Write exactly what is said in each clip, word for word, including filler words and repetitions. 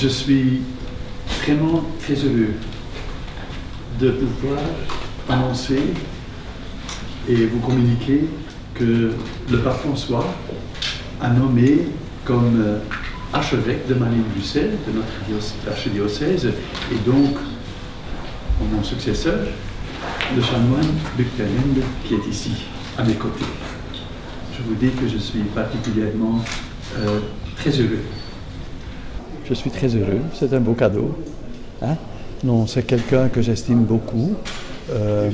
Je suis vraiment très heureux de pouvoir annoncer et vous communiquer que le pape François a nommé comme euh, archevêque de Malines-Bruxelles, de notre archidiocèse, et donc mon successeur, le chanoine Luc Terlinde, qui est ici, à mes côtés. Je vous dis que je suis particulièrement euh, très heureux. Je suis très heureux, c'est un beau cadeau. Hein? Non, c'est quelqu'un que j'estime beaucoup. Euh,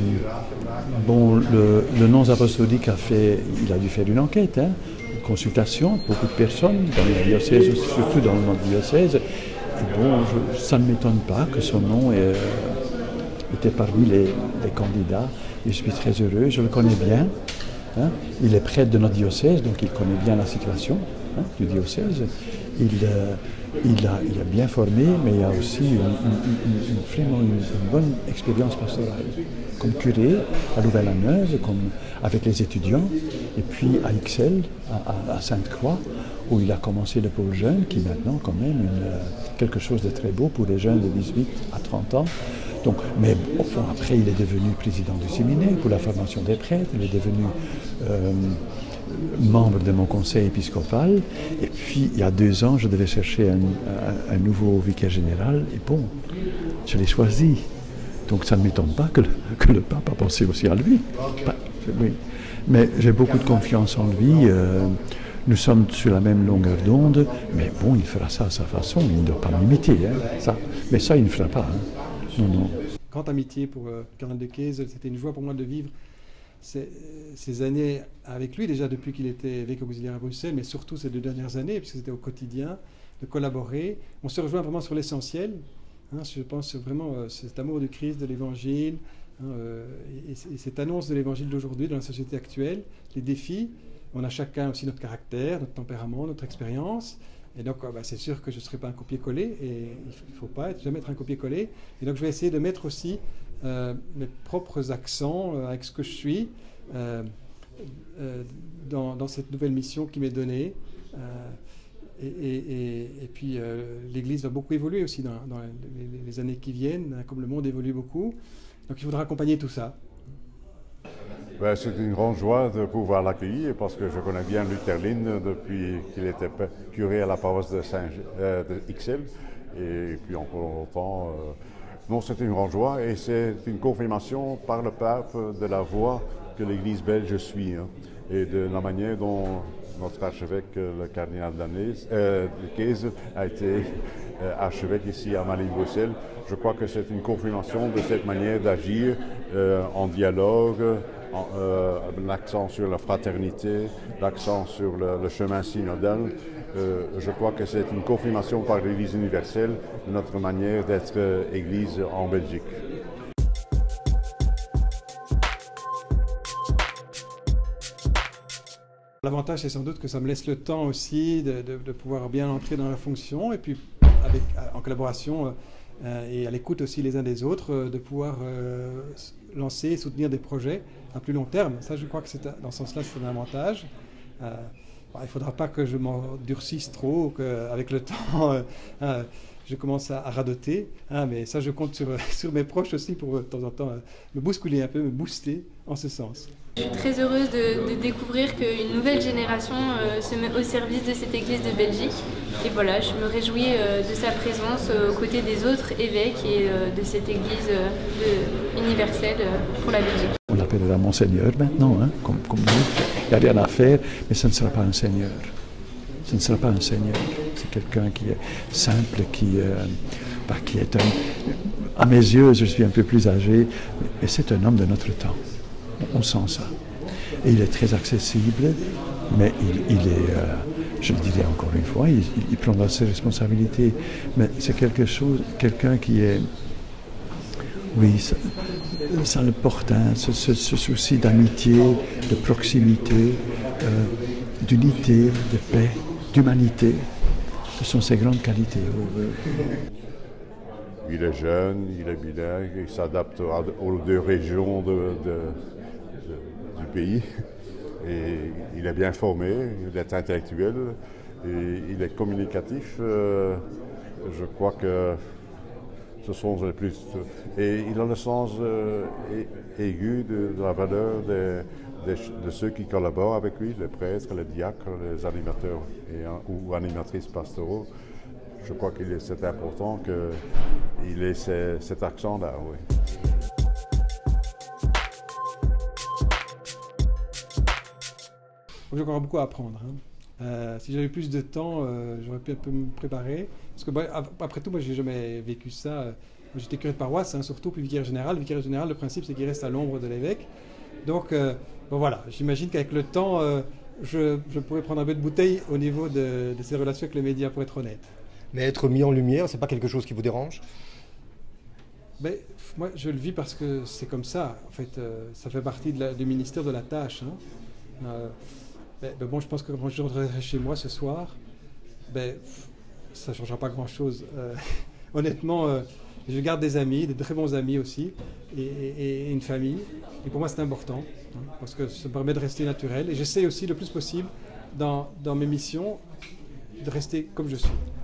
bon, le, le nonce apostolique a fait, il a dû faire une enquête, hein, une consultation, beaucoup de personnes dans le diocèse, surtout dans notre diocèse. Et bon, je, ça ne m'étonne pas que son nom est, euh, était parmi les, les candidats. Et je suis très heureux, je le connais bien. Hein. Il est prêtre de notre diocèse, donc il connaît bien la situation hein, du diocèse. Il, euh, il, a, il a bien formé, mais il a aussi une, une, une, une, vraiment une, une bonne expérience pastorale. Comme curé à Louvain-la-Neuve, comme avec les étudiants, et puis à Ixelles, à, à, à Sainte-Croix, où il a commencé le pôle jeune, qui est maintenant quand même une, quelque chose de très beau pour les jeunes de dix-huit à trente ans. Donc, mais au fond, après, il est devenu président du séminaire pour la formation des prêtres, il est devenu euh, membre de mon conseil épiscopal, et puis il y a deux ans, je devais chercher un, un, un nouveau vicaire général, et bon, je l'ai choisi. Donc ça ne m'étonne pas que le, que le pape a pensé aussi à lui. Bah, oui. Mais j'ai beaucoup de confiance en lui. Euh, nous sommes sur la même longueur d'onde, mais bon, il fera ça à sa façon. Il ne doit pas m'imiter. Hein, ça. Mais ça, il ne fera pas. Hein. Non, non. Grande amitié pour euh, cardinal de Keyes. C'était une joie pour moi de vivre ces, ces années avec lui, déjà depuis qu'il était évêque auxiliaire à Bruxelles, mais surtout ces deux dernières années, puisque c'était au quotidien, de collaborer. On se rejoint vraiment sur l'essentiel. Hein, je pense vraiment euh, cet amour du Christ, de l'Évangile, hein, euh, et, et cette annonce de l'Évangile d'aujourd'hui dans la société actuelle, les défis. On a chacun aussi notre caractère, notre tempérament, notre expérience. Et donc, euh, bah, c'est sûr que je ne serai pas un copier-coller, et il ne faut pas être, jamais être un copier-coller. Et donc, je vais essayer de mettre aussi euh, mes propres accents euh, avec ce que je suis euh, euh, dans, dans cette nouvelle mission qui m'est donnée. Euh, Et, et, et puis euh, l'Église va beaucoup évoluer aussi dans, dans les, les années qui viennent, hein, comme le monde évolue beaucoup. Donc il faudra accompagner tout ça. Ben, c'est une grande joie de pouvoir l'accueillir parce que je connais bien Luc Terlinde depuis qu'il était curé à la paroisse de, Saint, euh, de Ixelles. Et puis encore longtemps. Euh, non, c'est une grande joie et c'est une confirmation par le pape de la voie que l'Église belge suit hein, et de la manière dont notre archevêque, le cardinal de Keyes, a été euh, archevêque ici à Malines-Bruxelles. Je crois que c'est une confirmation de cette manière d'agir euh, en dialogue, en, euh, l'accent sur la fraternité, l'accent sur le, le chemin synodal. Euh, je crois que c'est une confirmation par l'Église universelle de notre manière d'être euh, Église en Belgique. L'avantage, c'est sans doute que ça me laisse le temps aussi de, de, de pouvoir bien entrer dans la fonction et puis avec, en collaboration euh, et à l'écoute aussi les uns des autres, euh, de pouvoir euh, lancer et soutenir des projets à plus long terme. Ça, je crois que c'est, dans ce sens-là, c'est un avantage. Euh, bon, il ne faudra pas que je m'endurcisse trop, qu'avec le temps, euh, euh, je commence à, à radoter. Hein, mais ça, je compte sur, sur mes proches aussi pour de temps en temps euh, me bousculer un peu, me booster en ce sens. Je suis très heureuse de, de découvrir qu'une nouvelle génération euh, se met au service de cette Église de Belgique. Et voilà, je me réjouis euh, de sa présence euh, aux côtés des autres évêques et euh, de cette Église euh, de, universelle euh, pour la Belgique. On l'appellera Monseigneur maintenant, hein, comme, comme nous. Il n'y a rien à faire, mais ce ne sera pas un Seigneur. Ce ne sera pas un Seigneur. C'est quelqu'un qui est simple, qui, euh, bah, qui est un... À mes yeux, je suis un peu plus âgé, mais c'est un homme de notre temps. On sent ça. Et il est très accessible, mais il, il est, euh, je le dirais encore une fois, il, il prendra ses responsabilités. Mais c'est quelque chose, quelqu'un qui est, oui, ça, ça le porte, hein, ce, ce, ce souci d'amitié, de proximité, euh, d'unité, de paix, d'humanité. Ce sont ses grandes qualités. Il est jeune, il est bilingue, il s'adapte aux deux régions de, de du pays et il est bien formé, il est intellectuel et il est communicatif. Euh, je je crois que ce sont les plus... Et il a le sens euh, aigu de, de la valeur des, des, de ceux qui collaborent avec lui, les prêtres, les diacres, les animateurs et, ou animatrices pastoraux. Je crois qu'il est c'est important qu'il ait ce, cet accent-là, oui. J'ai encore beaucoup à apprendre. Hein. Euh, si j'avais plus de temps, euh, j'aurais pu un peu me préparer. Parce que bah, après tout, moi, j'ai jamais vécu ça. Moi, j'étais curé de paroisse, hein, surtout, puis vicaire général. Le vicaire général, le principe, c'est qu'il reste à l'ombre de l'évêque. Donc, euh, bon, voilà, j'imagine qu'avec le temps, euh, je, je pourrais prendre un peu de bouteille au niveau de, de ces relations avec les médias, pour être honnête. Mais être mis en lumière, c'est pas quelque chose qui vous dérange? Ben, moi, je le vis parce que c'est comme ça. En fait, euh, ça fait partie de la, du ministère de la tâche. Hein. Euh, ben, ben bon, je pense que quand je rentrerai chez moi ce soir, ben, ça ne changera pas grand-chose. Euh, honnêtement, euh, je garde des amis, des très bons amis aussi, et, et, et une famille. Et pour moi, c'est important, hein, parce que ça me permet de rester naturel. Et j'essaie aussi le plus possible, dans, dans mes missions, de rester comme je suis.